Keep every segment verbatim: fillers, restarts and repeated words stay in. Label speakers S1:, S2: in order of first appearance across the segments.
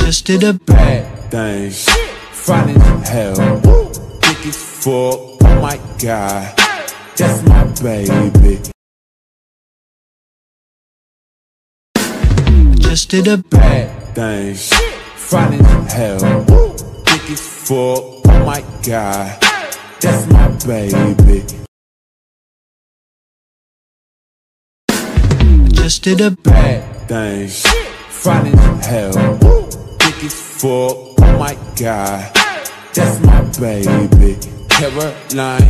S1: Just did a bad thing, fine as hell, thick as fuck, oh my god, that's my baby. Just did a bad thing, fine as hell, thick as fuck, oh my god, that's my baby. Just did a bad thing, fine as hell, thick as fuck, oh my god, that's my baby. Caroline.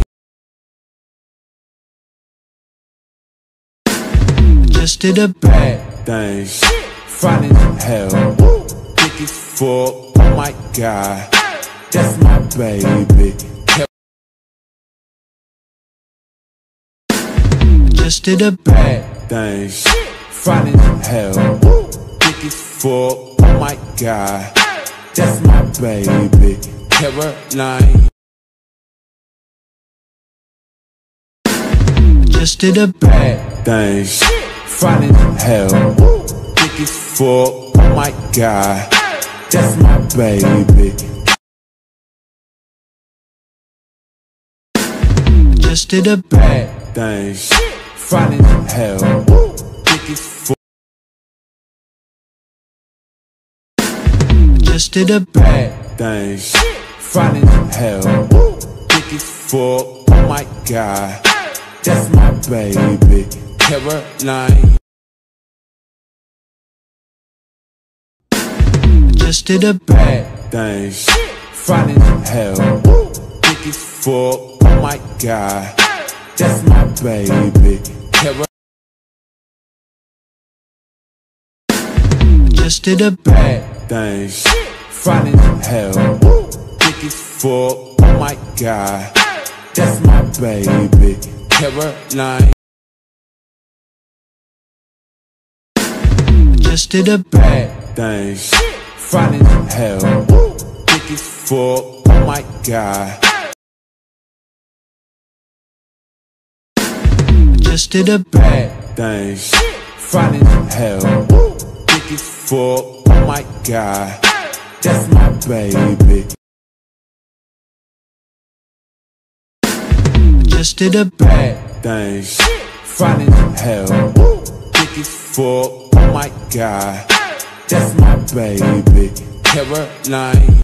S1: Just did a bad thing, fine as hell, thick as fuck, oh my god, that's my baby. Just did a bad thing, fine as hell, thick as fuck, oh my god, that's my baby. Caroline. Just did a bad thing, fine as hell, thick as fuck, oh my god, that's my baby. Just did a bad thing, fine as hell, thick as fuck. Just did a bad thing, fine as hell, thick as fuck, oh my god, that's my baby. Caroline. Just did a bad thing, fine as hell, thick as fuck, oh my god, that's my baby. Caroline. Just did a bad thing, fine as hell, thick as fuck, oh my god, that's my baby. Caroline. Just did a bad thing, fine as hell, thick as fuck, oh my god. Just did a bad thing, fine as hell, thick as fuck, oh my god, that's my baby. Just did a bad thing, fine as hell, thick as fuck, oh my god, that's my baby. Caroline.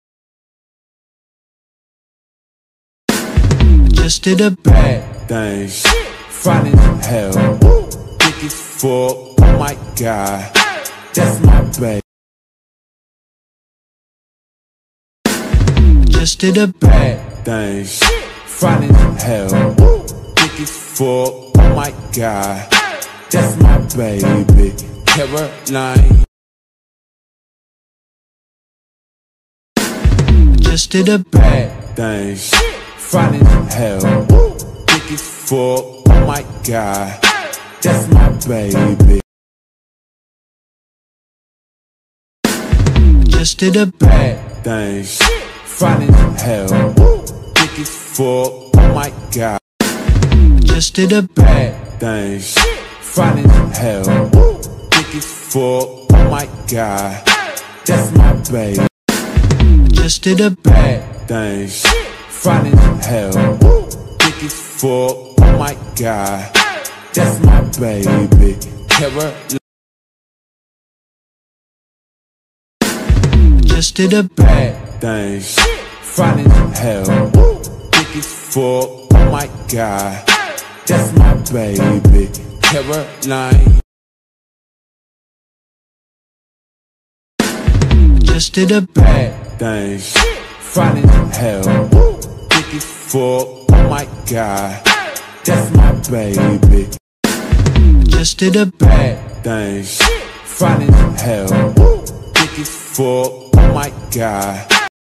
S1: Just did a bad thing, fine as hell, thick as fuck, oh my god, that's my baby. Just did a bad thing, fine as hell, thick as fuck, oh my god, that's my baby. Caroline. Just did a bad thing, fine as hell, thick as fuck, oh my god, that's my baby. Just did a bad thing, fine as hell, thick as fuck, oh my god. Just did a bad thing, fine as hell, thick as fuck, oh my god, that's my baby. Just did a bad thing, fine as hell, thick as fuck, oh my god, that's my baby. Caroline. Just did a bad thing, fine as hell, thick as fuck, oh my god, that's my baby. Caroline. Just did a bad thing, fine as hell, thick as fuck, oh my god, that's my baby. Just did a bad thing, fine as hell, thick as fuck, oh my god.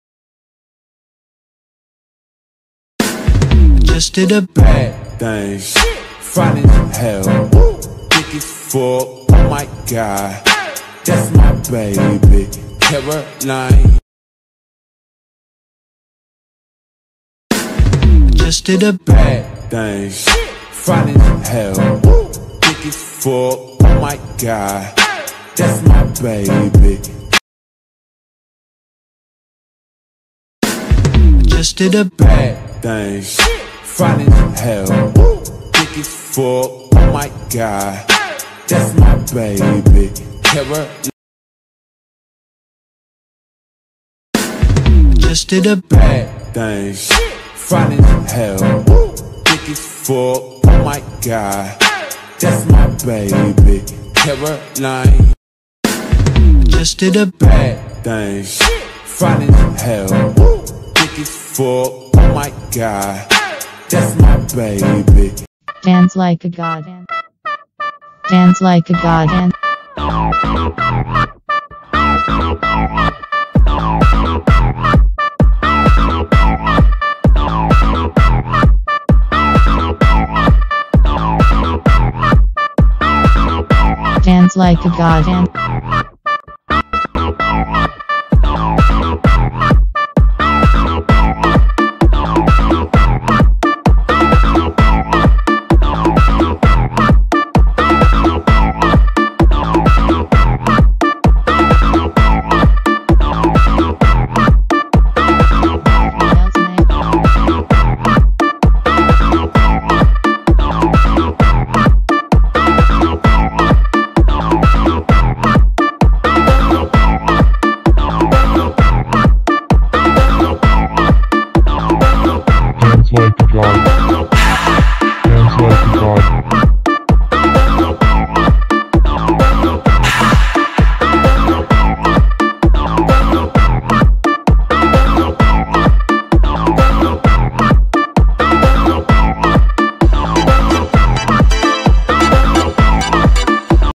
S1: Just did a bad thing, fine as hell, thick as fuck, oh my god, that's my baby. Caroline. Just did a bad thing, fine as hell, thick as fuck, oh my god, that's my baby. Just did a bad thing, fine as hell, thick as fuck, oh my god, that's my baby, Caroline. Just did a bad thing, fine as hell, thick as fuck, oh my god, that's my baby, Caroline. Just did a bad thing, fine as hell, thick as fuck, oh my god, that's my baby.
S2: Dance like a god. Dance like a god. Dance like a god.